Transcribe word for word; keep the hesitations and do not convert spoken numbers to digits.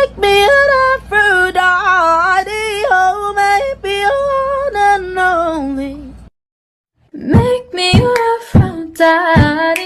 Make me an Aphrodite, oh maybe one and only. Make me an Aphrodite.